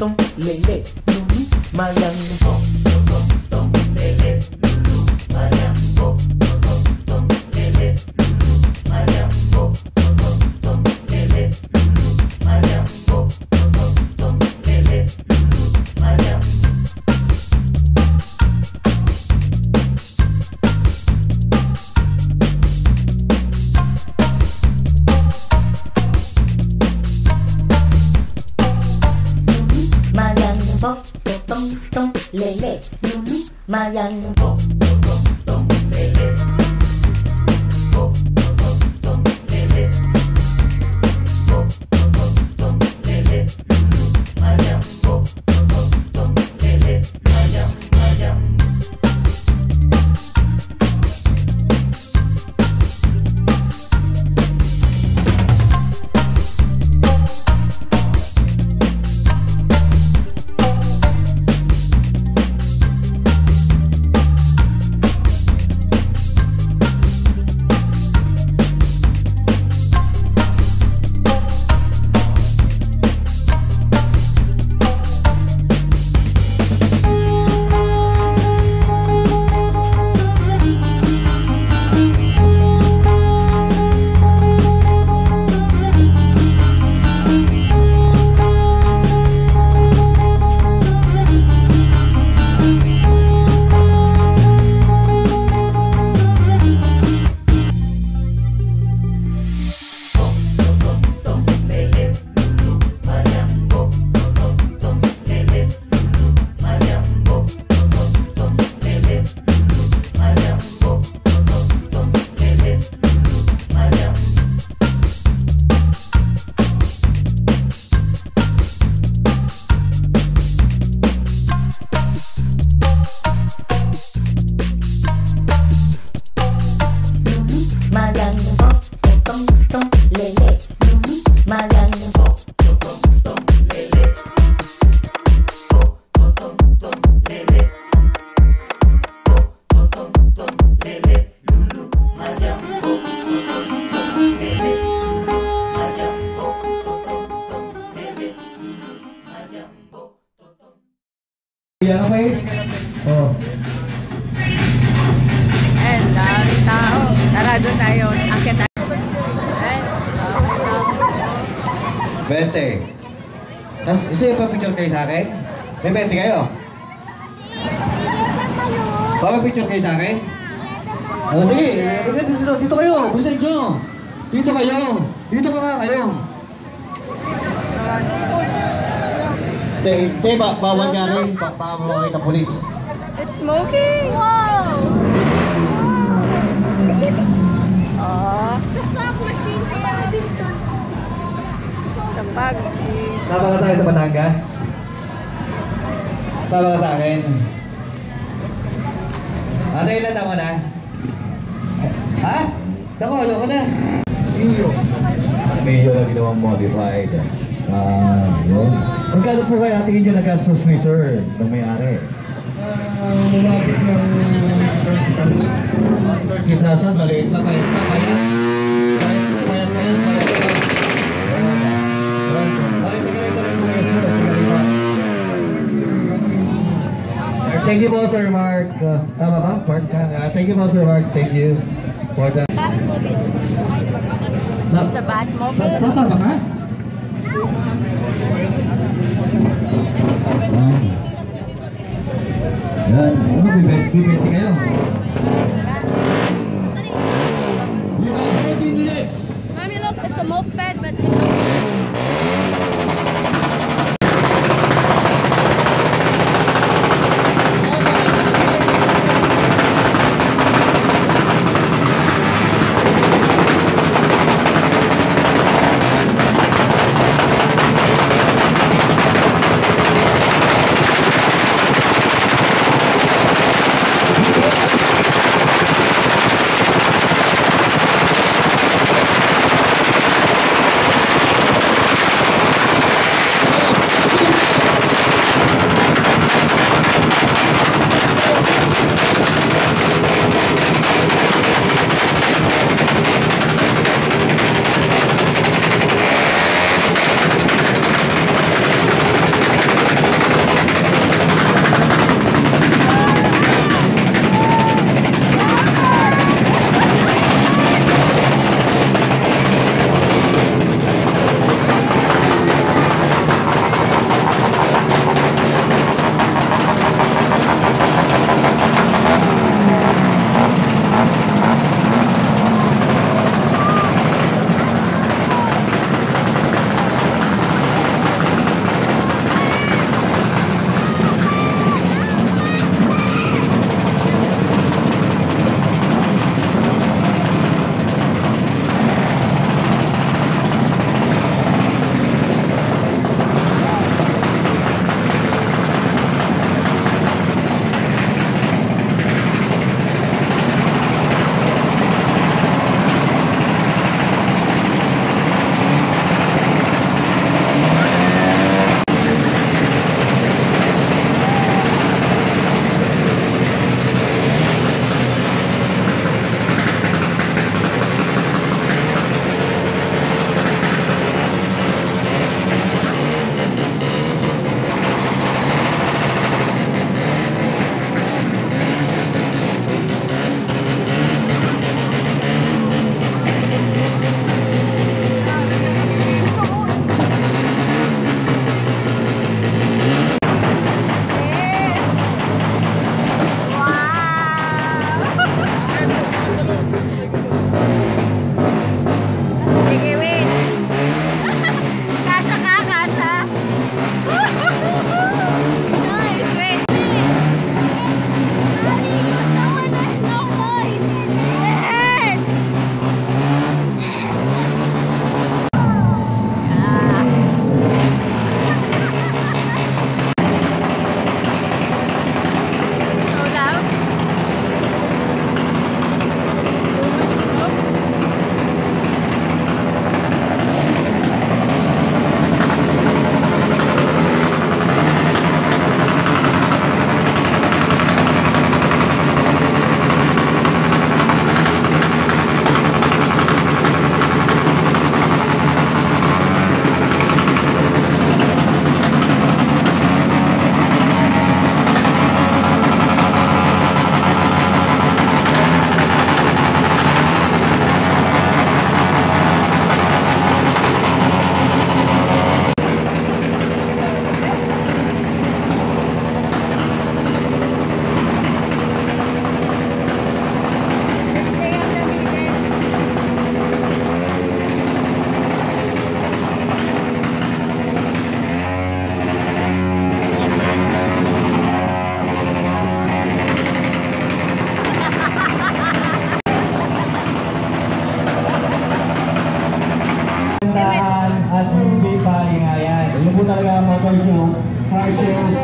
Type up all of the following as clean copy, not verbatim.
tong lele lulu mayang tong tong tong lele lulu mayang tong tong tong lele lulu mayang tong tong tong lele lulu mayang tong tong tong lele lulu mayang tong tong lele lulu mayang tong tong tong lele tong tong tong lele tong tong tong lele lulu mayang tong tong tong lele mayang mayang Oh. Ayan, daming tao. Tara, doon tayo. Akit tayo. Ayan. 20. Gusto yung pa-picture kayo sa akin? May 20 kayo? Pa-picture kayo sa akin? Oh, sige. Dito kayo. Bilisan nyo. Dito kayo. Dito ka nga kayo. Hindi, bawal nga rin. Bawal kayo ng polis. It's smoking! Wow! Oh. Sampag. Sama ka sa akin sa Batangas? Sama ka sa akin? Ate, ilan ako na? Ha? Ako, ano ko na? Mio na ginawang modified. Yun. Magkano po kayo tingin nyo nagastos ni sir ng may-ari? Lumapit ng 30,000, maliit na payat na payat. Payat. Maliit na ganito rin po kayo sir. Thank you po Sir Mark. Tama ba? Mark ka? Thank you po Sir Mark. Thank you for the... Sa Batmobile. Sa tama ka? Yan. Ano, bibenti kayo? We have 30 minutes. Mommy, look, it's a moped, but...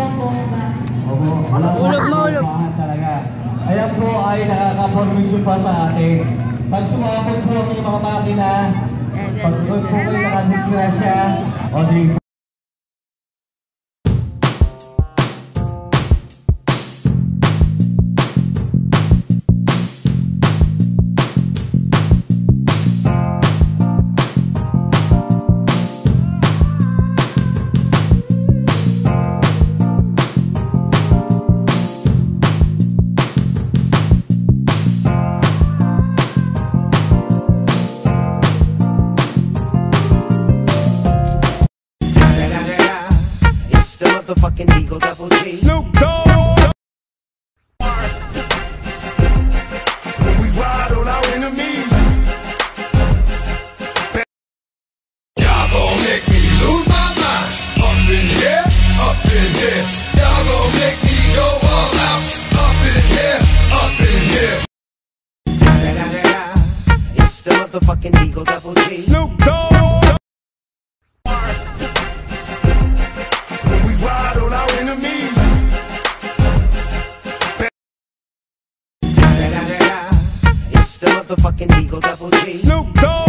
Opo, walang Ulog. talaga. Ayan po ay nakaka-formation pa sa atin. Pag sumabog po ang inyong mga makina, pag po kayo nakadisgrasya, o di motherfucking Eagle Double G. Snoop Dogg. We ride on our enemies. Y'all gon' make me lose my mind. Up in here, up in here. Y'all gon' make me go all out. Up in here, up in here. It's the motherfucking Eagle Double G. Snoop Dogg. We ride on our enemies. It's the motherfucking Eagle Double G. Snoop Dogg.